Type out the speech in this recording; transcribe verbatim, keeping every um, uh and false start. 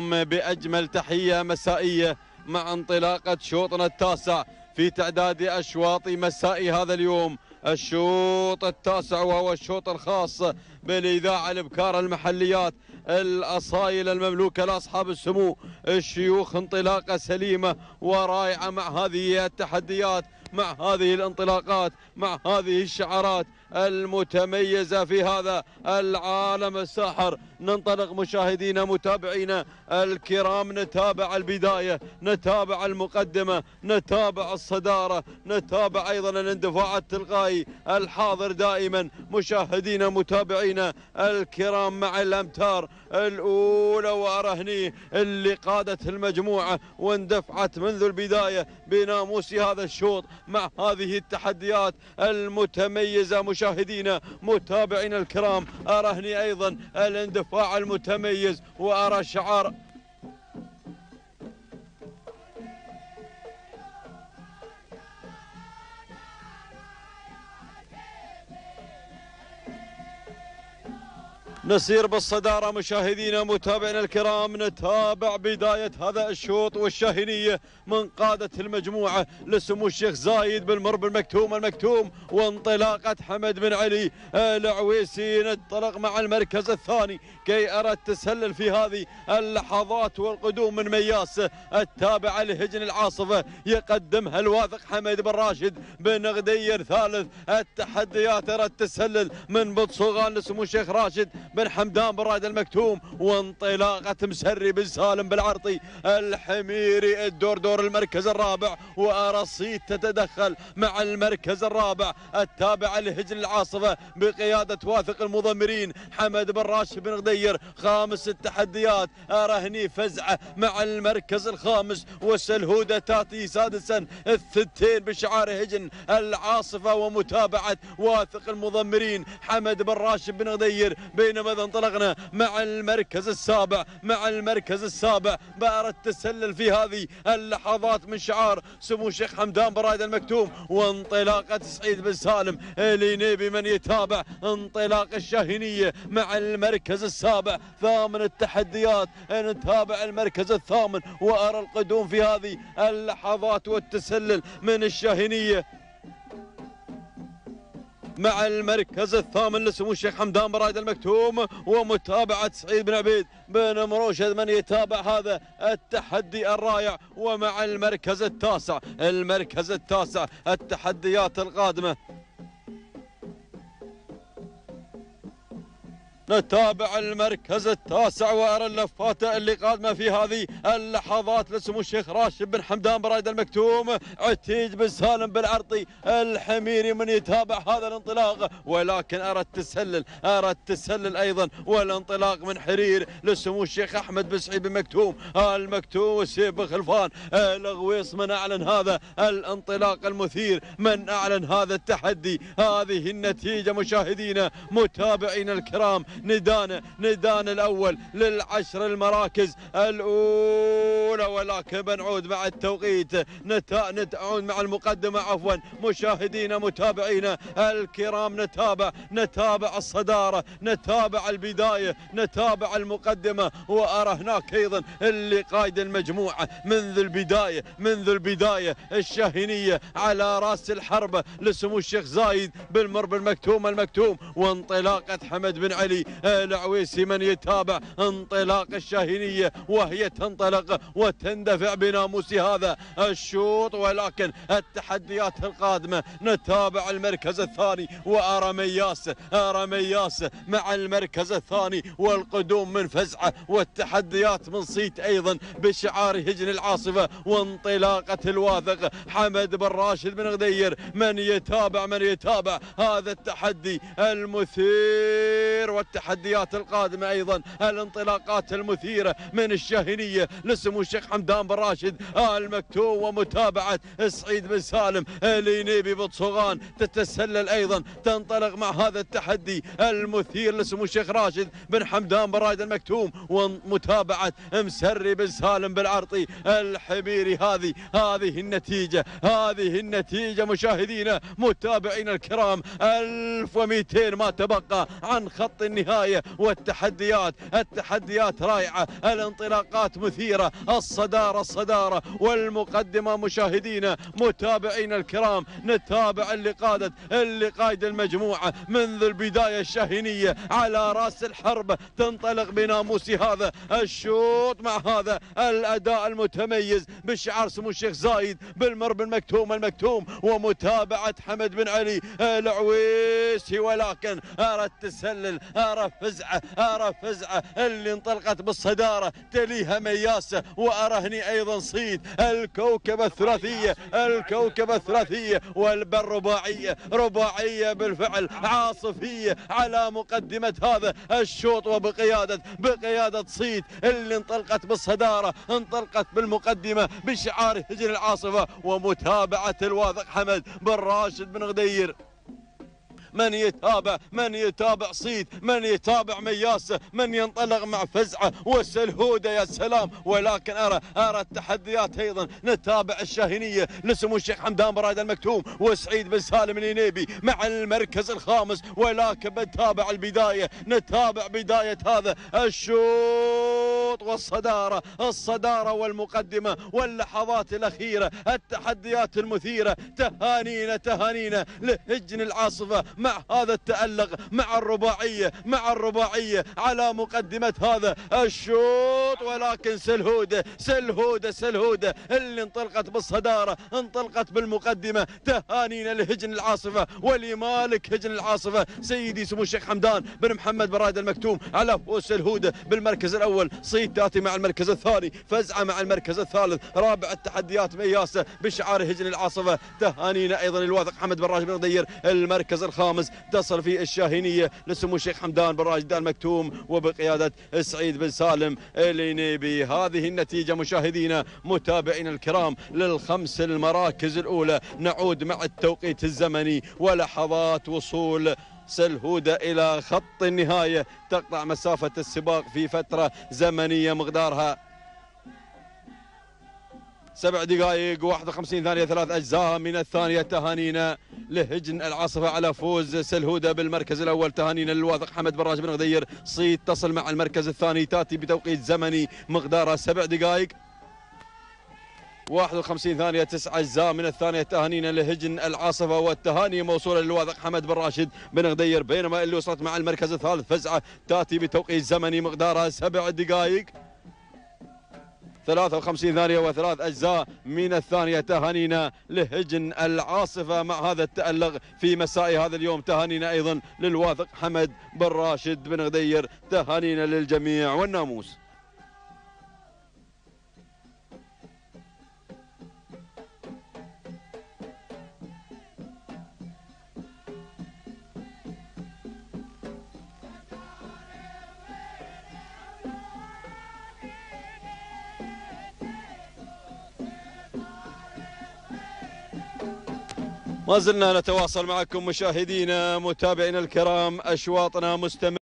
لكم بأجمل تحية مسائية مع انطلاقة شوطنا التاسع في تعداد أشواط مساء هذا اليوم. الشوط التاسع وهو الشوط الخاص بالإذاعة الإبكار المحليات، الأصايل المملوكة لأصحاب السمو الشيوخ. انطلاقة سليمة ورائعة مع هذه التحديات، مع هذه الانطلاقات، مع هذه الشعارات المتميزة في هذا العالم الساحر. ننطلق مشاهدينا متابعينا الكرام، نتابع البداية، نتابع المقدمة، نتابع الصدارة، نتابع أيضا الاندفاع التلقائي الحاضر دائما. مشاهدينا متابعينا الكرام مع الأمتار الأولى وأرهني اللي قادت المجموعة واندفعت منذ البداية بناموس هذا الشوط مع هذه التحديات المتميزة. مشاهدينا متابعينا الكرام أرهني أيضا الاندفاع المتميز وأرى شعار نسير بالصدارة. مشاهدينا متابعينا الكرام نتابع بداية هذا الشوط والشاهينية من قادة المجموعة لسمو الشيخ زايد بالمر بالمكتوم المكتوم، وانطلاقة حمد بن علي العويسي. ننطلق مع المركز الثاني كي أرى التسلل في هذه اللحظات والقدوم من مياس التابعة لهجن العاصفة، يقدمها الواثق حمد بن راشد بن غدير. ثالث التحديات أرى التسلل من بطصوغان لسمو الشيخ راشد بن حمدان بن رائد المكتوم، وانطلاقة مسري بن سالم بالعرطي الحميري. الدور دور المركز الرابع وأرى الصيت تتدخل مع المركز الرابع التابع لهجن العاصفة بقيادة واثق المضمرين حمد بن راشد بن غدير. خامس التحديات أرهني فزعة مع المركز الخامس وسلهودة تاتي سادسا الثنتين بشعار هجن العاصفة ومتابعة واثق المضمرين حمد بن راشد بن غدير. بينما إذا انطلقنا مع المركز السابع مع المركز السابع بأرى التسلل في هذه اللحظات من شعار سمو الشيخ حمدان بن رائد المكتوم، وانطلاقة سعيد بن سالم لينيبي من يتابع انطلاق الشاهينية مع المركز السابع. ثامن التحديات نتابع المركز الثامن وأرى القدوم في هذه اللحظات والتسلل من الشاهينية مع المركز الثامن لسمو الشيخ حمدان بن رائد المكتوم، ومتابعة سعيد بن عبيد بن مروشد من يتابع هذا التحدي الرائع. ومع المركز التاسع المركز التاسع التحديات القادمة نتابع المركز التاسع وأرى اللفات اللي قادمة في هذه اللحظات لسمو الشيخ راشد بن حمدان بن رائد المكتوم. عتيج بن سالم بالعرطي الحميري من يتابع هذا الانطلاق، ولكن أرى التسلل أرى التسلل أيضا والانطلاق من حرير لسمو الشيخ أحمد بن سعيد بن مكتوم المكتوم وسيف بن خلفان الغويص من أعلن هذا الانطلاق المثير، من أعلن هذا التحدي. هذه النتيجة مشاهدينا متابعينا الكرام. ندانا ندانا الأول للعشر المراكز الأولى، ولكن بنعود مع التوقيت نتا... نتعود مع المقدمة عفوا. مشاهدينا متابعينا الكرام نتابع نتابع الصدارة، نتابع البداية، نتابع المقدمة، وأرى هناك أيضا اللي قايد المجموعة منذ البداية منذ البداية الشاهينية على رأس الحربة لسمو الشيخ زايد بالمر بالمكتوم المكتوم، وانطلاقة حمد بن علي العويسي من يتابع انطلاق الشاهينية وهي تنطلق وتندفع بناموس هذا الشوط. ولكن التحديات القادمة نتابع المركز الثاني وأرى مياس أرى مياس مع المركز الثاني والقدوم من فزعة، والتحديات من صيت أيضا بشعار هجن العاصفة وانطلاقة الواثق حمد بن راشد بن غدير. من يتابع من يتابع هذا التحدي المثير والتحديات القادمة أيضا الانطلاقات المثيرة من الشاهينية لسمو الشيخ حمدان بن راشد المكتوم، ومتابعة سعيد بن سالم لينيبي بطصوغان تتسلل أيضا تنطلق مع هذا التحدي المثير لسمو الشيخ راشد بن حمدان بن رائد المكتوم، ومتابعة مسري بن سالم بالعرطي الحميري. هذه هذه النتيجة هذه النتيجة مشاهدينا متابعينا الكرام. ألف ومئتين ما تبقى عن خط النهاية النهاية والتحديات، التحديات رائعة، الانطلاقات مثيرة، الصدارة الصدارة والمقدمة. مشاهدينا متابعينا الكرام، نتابع اللي قادت اللي قايد المجموعة منذ البداية الشاهينية على رأس الحرب، تنطلق بناموس هذا الشوط مع هذا الأداء المتميز بشعار سمو الشيخ زايد بالمر بالمكتوم المكتوم، ومتابعة حمد بن علي العويسي. ولكن أرى التسلل، أرى فزعة، أرى فزعة اللي انطلقت بالصدارة، تليها مياسة، وأرهني أيضا صيد الكوكبة الثلاثية، الكوكبة الثلاثية والبل رباعية، رباعية بالفعل عاصفية على مقدمة هذا الشوط، وبقيادة بقيادة صيد اللي انطلقت بالصدارة، انطلقت بالمقدمة بشعار هجن العاصفة، ومتابعة الواثق حمد بن راشد بن غدير. من يتابع من يتابع صيد، من يتابع مياسة، من ينطلق مع فزعة والسلهودة، يا سلام. ولكن أرى أرى التحديات أيضا، نتابع الشاهينية لسمو الشيخ حمدان بن رايد المكتوم وسعيد بن سالم الينيبي مع المركز الخامس. ولكن بنتابع البداية، نتابع بداية هذا الشوط والصدارة، الصدارة والمقدمة واللحظات الأخيرة، التحديات المثيرة. تهانينا تهانينا لهجن العاصفة مع هذا التألق، مع الرباعية، مع الرباعية على مقدمة هذا الشوط. ولكن سلهودة سلهودة سلهودة اللي انطلقت بالصدارة، انطلقت بالمقدمة. تهانينا لهجن العاصفة ولمالك هجن العاصفة سيدي سمو الشيخ حمدان بن محمد بن رايد المكتوم على فوز سلهودة بالمركز الأول، صيد تاتي مع المركز الثاني، فزعة مع المركز الثالث، رابع التحديات مياسة بشعار هجن العاصفة. تهانينا أيضا الواثق حمد بن راشد بن غدير المركز الخامس، تصل في الشاهينية لسمو الشيخ حمدان بن راشد المكتوم وبقيادة سعيد بن سالم الينيبي. هذه النتيجة مشاهدينا متابعينا الكرام للخمس المراكز الأولى. نعود مع التوقيت الزمني ولحظات وصول سلهودة إلى خط النهاية، تقطع مسافة السباق في فترة زمنية مقدارها سبع دقائق وواحد وخمسين ثانية ثلاث أجزاء من الثانية. تهانينا لهجن العاصفة على فوز سلهودة بالمركز الأول. تهانينا للواثق حمد بن راشد بن غدير، صيد تصل مع المركز الثاني، تأتي بتوقيت زمني مقدارها سبع دقائق واحد وخمسين ثانية تسع أجزاء من الثانية. تهانينا لهجن العاصفة، والتهاني موصولة للواثق حمد بن راشد بن غدير. بينما اللي وصلت مع المركز الثالث فزعة، تأتي بتوقيت زمني مقدارها سبع دقائق ثلاثة وخمسين ثانية وثلاث أجزاء من الثانية. تهانينا لهجن العاصفة مع هذا التألق في مساء هذا اليوم. تهانينا أيضا للواثق حمد بن راشد بن غدير. تهانينا للجميع والناموس. ما زلنا نتواصل معكم مشاهدينا متابعينا الكرام، أشواطنا مستمرة.